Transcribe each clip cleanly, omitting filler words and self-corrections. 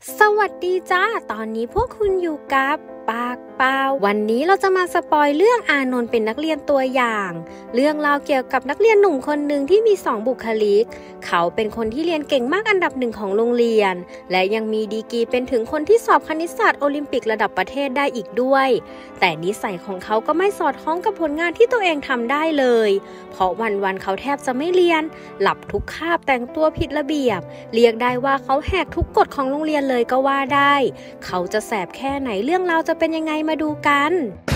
สวัสดีจ้าตอนนี้พวกคุณอยู่กับปากเปล่าวันนี้เราจะมาสปอยเรื่องอานนท์เป็นนักเรียนตัวอย่างเรื่องราวเกี่ยวกับนักเรียนหนุ่มคนหนึ่งที่มี2 บุคลิกเขาเป็นคนที่เรียนเก่งมากอันดับ1ของโรงเรียนและยังมีดีกรีเป็นถึงคนที่สอบคณิตศาสตร์โอลิมปิกระดับประเทศได้อีกด้วยแต่นิสัยของเขาก็ไม่สอดคล้องกับผลงานที่ตัวเองทำได้เลยเพราะวันๆเขาแทบจะไม่เรียนหลับทุกคาบแต่งตัวผิดระเบียบเรียกได้ว่าเขาแหกทุกกฎของโรงเรียนเลยก็ว่าได้เขาจะแสบแค่ไหนเรื่องราวจะเป็นยังไงมาดูกัน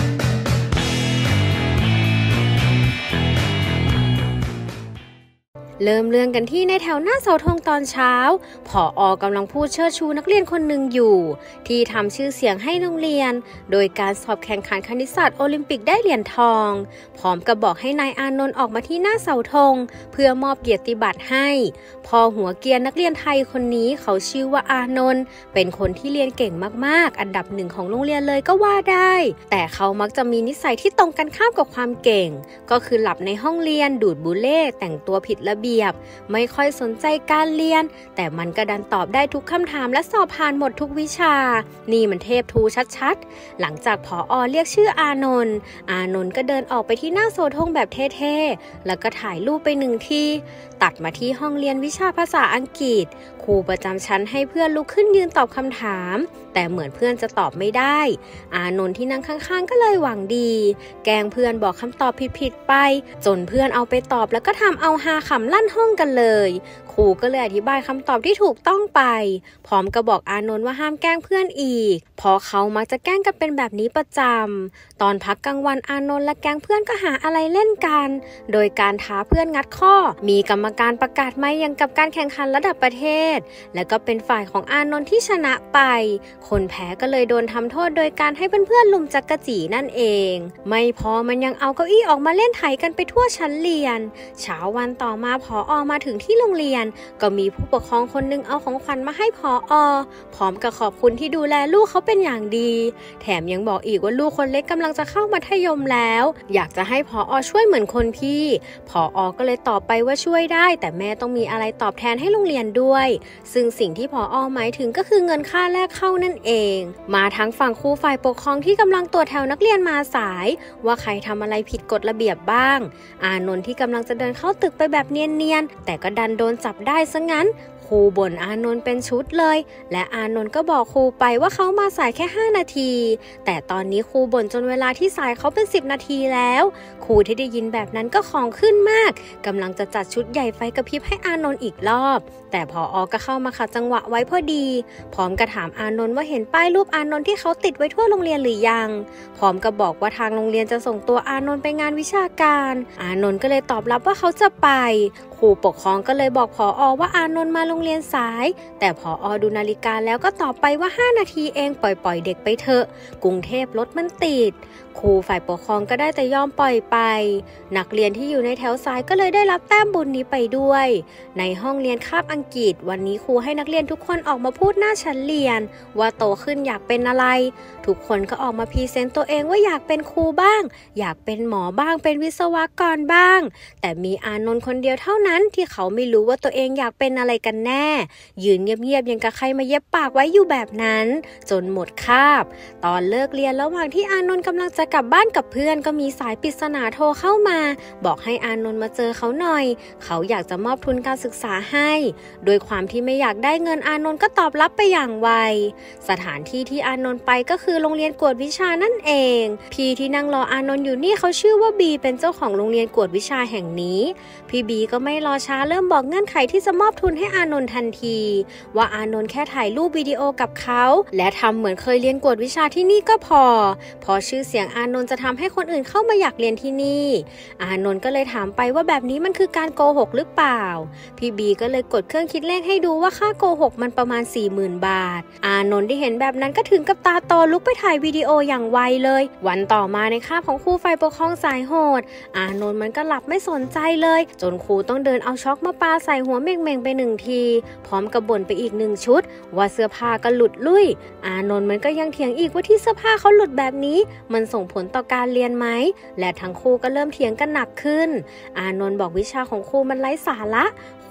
เริ่มเรื่องกันที่ในแถวหน้าเสาธงตอนเช้าผอกำลังพูดเชิดชูนักเรียนคนหนึ่งอยู่ที่ทำชื่อเสียงให้โรงเรียนโดยการสอบแข่งขันคณิตศาสตร์โอลิมปิกได้เหรียญทองพร้อมกับบอกให้นายอานนท์ออกมาที่หน้าเสาธงเพื่อมอบเกียรติบัตรให้พอหัวเกรียนนักเรียนไทยคนนี้เขาชื่อว่าอานนท์เป็นคนที่เรียนเก่งมากๆอันดับ1ของโรงเรียนเลยก็ว่าได้แต่เขามักจะมีนิสัยที่ตรงกันข้ามกับความเก่งก็คือหลับในห้องเรียนดูดบุหรี่แต่งตัวผิดระเบียบไม่ค่อยสนใจการเรียนแต่มันก็ดันตอบได้ทุกคำถามและสอบผ่านหมดทุกวิชานี่มันเทพทูชัดๆหลังจากผอ.เรียกชื่ออานนท์ก็เดินออกไปที่หน้าเสาธงแบบเท่ๆแล้วก็ถ่ายรูปไป1 ทีตัดมาที่ห้องเรียนวิชาภาษาอังกฤษครูประจำชั้นให้เพื่อนลุกขึ้นยืนตอบคำถามแต่เหมือนเพื่อนจะตอบไม่ได้อานนท์ที่นั่งข้างๆก็เลยหวังดีแกล้งเพื่อนบอกคำตอบผิดๆไปจนเพื่อนเอาไปตอบแล้วก็ทำเอาฮาขำลั่นห้องกันเลยครูก็เลยอธิบายคำตอบที่ถูกต้องไปพร้อมกับบอกอานนท์ว่าห้ามแกล้งเพื่อนอีกเพราะเขามักจะแกล้งกันเป็นแบบนี้ประจำตอนพักกลางวันอานนท์และแก๊งเพื่อนก็หาอะไรเล่นกันโดยการท้าเพื่อนงัดข้อมีกรรมการประกาศไม่ยังกับการแข่งขันระดับประเทศและก็เป็นฝ่ายของอานนท์ที่ชนะไปคนแพ้ก็เลยโดนทำโทษโดยการให้เพื่อนๆลุมจักกะจีนั่นเองไม่พอมันยังเอาเก้าอี้ออกมาเล่นไถกันไปทั่วชั้นเรียนเช้าวันต่อมาผอ.มาถึงที่โรงเรียนก็มีผู้ปกครองคนนึงเอาของขวัญมาให้ผอ.พร้อมกับขอบคุณที่ดูแลลูกเขาเป็นอย่างดีแถมยังบอกอีกว่าลูกคนเล็กกำลังจะเข้ามัธยมแล้วอยากจะให้ผอ.ช่วยเหมือนคนพี่ผอ.ก็เลยตอบไปว่าช่วยได้แต่แม่ต้องมีอะไรตอบแทนให้โรงเรียนด้วยซึ่งสิ่งที่ผอ.หมายถึงก็คือเงินค่าแรกเข้านั่นเองมาทั้งฝั่งครูฝ่ายปกครองที่กำลังตรวจแถวนักเรียนมาสายว่าใครทำอะไรผิดกฎระเบียบบ้างอานนท์ที่กำลังจะเดินเข้าตึกไปแบบเนียนๆแต่ก็ดันโดนจับได้ซะงั้นครูบ่นอานนท์เป็นชุดเลยและอานนท์ก็บอกครูไปว่าเขามาสายแค่5 นาทีแต่ตอนนี้ครูบ่นจนเวลาที่สายเขาเป็น10 นาทีแล้วครูที่ได้ยินแบบนั้นก็ของขึ้นมากกำลังจะจัดชุดใหญ่ไฟกระพริบให้อานนท์อีกรอบแต่ผอ.ก็เข้ามาขัดจังหวะไว้พอดีพร้อมกับถามอานนท์ว่าเห็นป้ายรูปอานนท์ที่เขาติดไว้ทั่วโรงเรียนหรือยังพร้อมกับบอกว่าทางโรงเรียนจะส่งตัวอานนท์ไปงานวิชาการอานนท์ก็เลยตอบรับว่าเขาจะไปครูปกครองก็เลยบอกผอ.ว่าอานนท์มาโรงเรียนสายแต่ผอ.ดูนาฬิกาแล้วก็ตอบไปว่า5 นาทีเองปล่อยเด็กไปเถอะกรุงเทพรถมันติดครูฝ่ายปกครองก็ได้แต่ยอมปล่อยไปนักเรียนที่อยู่ในแถวสายก็เลยได้รับแต้มบุญนี้ไปด้วยในห้องเรียนคาบอังกฤษวันนี้ครูให้นักเรียนทุกคนออกมาพูดหน้าชั้นเรียนว่าโตขึ้นอยากเป็นอะไรทุกคนก็ออกมาพรีเซนต์ตัวเองว่าอยากเป็นครูบ้างอยากเป็นหมอบ้างเป็นวิศวกรบ้างแต่มีอานนท์คนเดียวเท่านั้นที่เขาไม่รู้ว่าตัวเองอยากเป็นอะไรกันแน่ยืนเงียบๆยังกับใครมาเย็บปากไว้อยู่แบบนั้นจนหมดคาบตอนเลิกเรียนระหว่างที่อานนท์กำลังจะกลับบ้านกับเพื่อนก็มีสายปริศนาโทรเข้ามาบอกให้อานนท์มาเจอเขาหน่อยเขาอยากจะมอบทุนการศึกษาให้โดยความที่ไม่อยากได้เงินอานนท์ก็ตอบรับไปอย่างไวสถานที่ที่อานนท์ไปก็คือโรงเรียนกวดวิชานั่นเองพี่ที่นั่งรออานนท์อยู่นี่เขาชื่อว่าบีเป็นเจ้าของโรงเรียนกวดวิชาแห่งนี้พี่บีก็ไม่รอช้าเริ่มบอกเงื่อนไขที่จะมอบทุนให้อานนท์ทันทีว่าอานนท์แค่ถ่ายรูปวิดีโอกับเขาและทำเหมือนเคยเรียนกวดวิชาที่นี่ก็พอชื่อเสียงอานนท์จะทำให้คนอื่นเข้ามาอยากเรียนที่นี่อานนท์ก็เลยถามไปว่าแบบนี้มันคือการโกหกหรือเปล่าพี่บีก็เลยกดเครื่องคิดเลขให้ดูว่าค่าโกหกมันประมาณ 40,000 บาทอานนท์ที่เห็นแบบนั้นก็ถึงกับตาโตลุกไปถ่ายวิดีโออย่างไวเลยวันต่อมาในคาบของครูฝ่ายปกครองสายโหดอานนท์มันก็หลับไม่สนใจเลยจนครูต้องเดินเอาช็อกมาปาใส่หัวเม่งไป1 ทีพร้อมกับบ่นไปอีก1 ชุดว่าเสื้อผ้าก็หลุดลุ่ยอานนท์มันก็ยังเถียงอีกว่าที่เสื้อผ้าเขาหลุดแบบนี้มันส่งผลต่อการเรียนไหมและทั้งคู่ก็เริ่มเถียงกันหนักขึ้นอานนท์บอกวิชาของครูมันไร้สาระค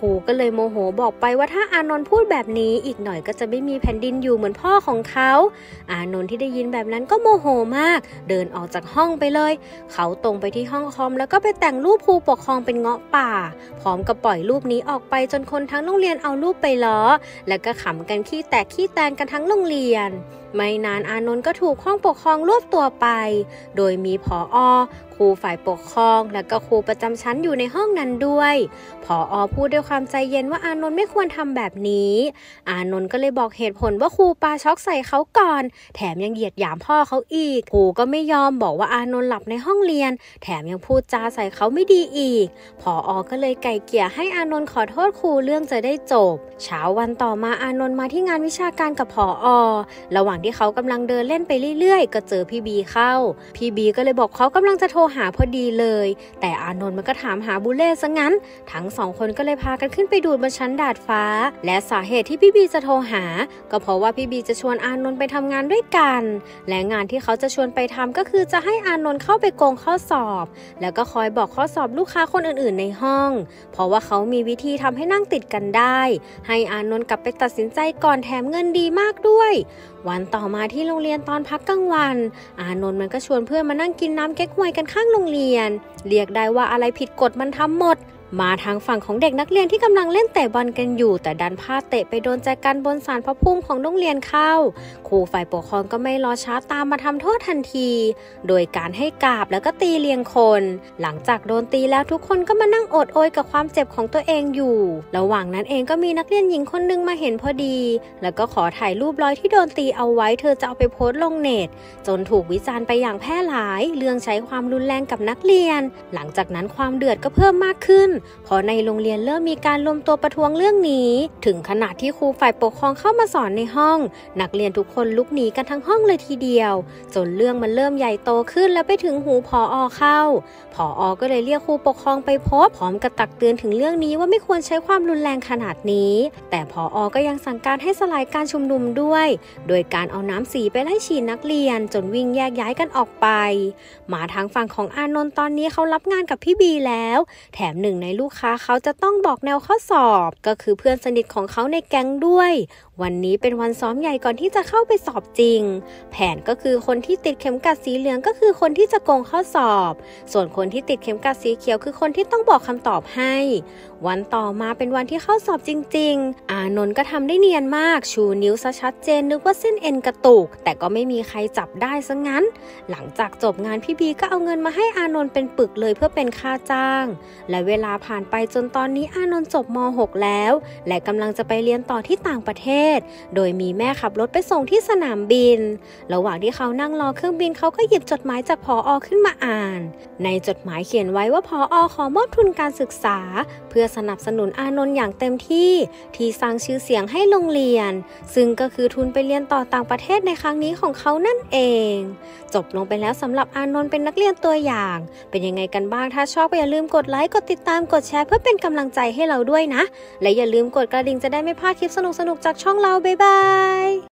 รูก็เลยโมโหบอกไปว่าถ้าอานนท์พูดแบบนี้อีกหน่อยก็จะไม่มีแผ่นดินอยู่เหมือนพ่อของเขาอานนท์ที่ได้ยินแบบนั้นก็โมโหมากเดินออกจากห้องไปเลยเขาตรงไปที่ห้องคอมแล้วก็ไปแต่งรูปครูปกครองเป็นเงาะป่าพร้อมกับปล่อยรูปนี้ออกไปจนคนทั้งโรงเรียนเอารูปไปล้อแล้วก็ขำกันขี้แตกขี้แตนกันทั้งโรงเรียนไม่นานอานนท์ก็ถูกห้องปกครองรวบตัวไปโดยมีผอ.ครูฝ่ายปกครองและก็ครูประจำชั้นอยู่ในห้องนั้นด้วยผอ.พูดด้วยความใจเย็นว่าอานนท์ไม่ควรทำแบบนี้อานนท์ก็เลยบอกเหตุผลว่าครูปาช็อกใส่เขาก่อนแถมยังเหยียดหยามพ่อเขาอีกครูก็ไม่ยอมบอกว่าอานนท์หลับในห้องเรียนแถมยังพูดจาใส่เขาไม่ดีอีกผอ.ก็เลยไกล่เกลี่ยให้อานนท์ขอโทษครูเรื่องจะได้จบเช้าวันต่อมาอานนท์มาที่งานวิชาการกับผอ.ระหว่างที่เขากำลังเดินเล่นไปเรื่อยๆก็เจอพี่บีเข้าพี่บีก็เลยบอกเขากำลังจะโทรหาพอดีเลยแต่อานนท์มันก็ถามหาบุเล่ซะงั้นทั้งสองคนก็เลยพากันขึ้นไปดูดบนชั้นดาดฟ้าและสาเหตุที่พี่บีจะโทรหาก็เพราะว่าพี่บีจะชวนอานนท์ไปทำงานด้วยกันและงานที่เขาจะชวนไปทำก็คือจะให้อานนท์เข้าไปโกงข้อสอบแล้วก็คอยบอกข้อสอบลูกค้าคนอื่นๆในห้องเพราะว่าเขามีวิธีทำให้นั่งติดกันได้ให้อานนท์กลับไปตัดสินใจก่อนแถมเงินดีมากด้วยวันต่อมาที่โรงเรียนตอนพักกลางวันอานนท์มันก็ชวนเพื่อนมานั่งกินน้ำเก๊กฮวยกันข้างโรงเรียนเรียกได้ว่าอะไรผิดกฎมันทำหมดมาทางฝั่งของเด็กนักเรียนที่กำลังเล่นเตะบอลกันอยู่แต่ดันพลาดเตะไปโดนแจกันบนศาลพระภูมิของโรงเรียนเข้าครูฝ่ายปกครองก็ไม่รอช้าตามมาทำโทษทันทีโดยการให้กราบแล้วก็ตีเลียงคนหลังจากโดนตีแล้วทุกคนก็มานั่งโอดโอยกับความเจ็บของตัวเองอยู่ระหว่างนั้นเองก็มีนักเรียนหญิงคนนึงมาเห็นพอดีแล้วก็ขอถ่ายรูปรอยที่โดนตีเอาไว้เธอจะเอาไปโพสต์ลงเน็ตจนถูกวิจารณ์ไปอย่างแพร่หลายเรื่องใช้ความรุนแรงกับนักเรียนหลังจากนั้นความเดือดก็เพิ่มมากขึ้นเพราะในโรงเรียนเริ่มมีการรวมตัวประท้วงเรื่องนี้ถึงขนาดที่ครูฝ่ายปกครองเข้ามาสอนในห้องนักเรียนทุกคนลุกหนีกันทั้งห้องเลยทีเดียวจนเรื่องมันเริ่มใหญ่โตขึ้นแล้วไปถึงหูผอ.เข้าผอ.ก็เลยเรียกครูปกครองไปพบพร้อมกับตักเตือนถึงเรื่องนี้ว่าไม่ควรใช้ความรุนแรงขนาดนี้แต่ผอ.ก็ยังสั่งการให้สลายการชุมนุมด้วยโดยการเอาน้ำสีไปไล่ฉีดนักเรียนจนวิ่งแยกย้ายกันออกไปมาทางฝั่งของอานนท์ตอนนี้เขารับงานกับพี่บีแล้วแถมหนึ่งในลูกค้าเขาจะต้องบอกแนวข้อสอบก็คือเพื่อนสนิทของเขาในแก๊งด้วยวันนี้เป็นวันซ้อมใหญ่ก่อนที่จะเข้าไปสอบจริงแผนก็คือคนที่ติดเข็มกลัดสีเหลืองก็คือคนที่จะโกงข้อสอบส่วนคนที่ติดเข็มกลัดสีเขียวคือคนที่ต้องบอกคำตอบให้วันต่อมาเป็นวันที่เข้าสอบจริงๆอานนท์ก็ทำได้เนียนมากชูนิ้วซะชัดเจนนึกว่าเส้นเอ็นกระตุกแต่ก็ไม่มีใครจับได้ซะงั้นหลังจากจบงานพี่บีก็เอาเงินมาให้อานนท์เป็นปึกเลยเพื่อเป็นค่าจ้างและเวลาผ่านไปจนตอนนี้อานนท์จบม.6 แล้วและกำลังจะไปเรียนต่อที่ต่างประเทศโดยมีแม่ขับรถไปส่งที่สนามบินระหว่างที่เขานั่งรอเครื่องบินเขาก็หยิบจดหมายจากผอ.ขึ้นมาอ่านในจดหมายเขียนไว้ว่าผอ.ขอมอบทุนการศึกษาเพื่อสนับสนุนอานนท์อย่างเต็มที่สร้างชื่อเสียงให้โรงเรียนซึ่งก็คือทุนไปเรียนต่อต่างประเทศในครั้งนี้ของเขานั่นเองจบลงไปแล้วสำหรับอานนท์เป็นนักเรียนตัวอย่างเป็นยังไงกันบ้างถ้าชอบก็อย่าลืมกดไลค์กดติดตามกดแชร์เพื่อเป็นกำลังใจให้เราด้วยนะและอย่าลืมกดกระดิ่งจะได้ไม่พลาดคลิปสนุกๆจากช่องเราบ๊ายบาย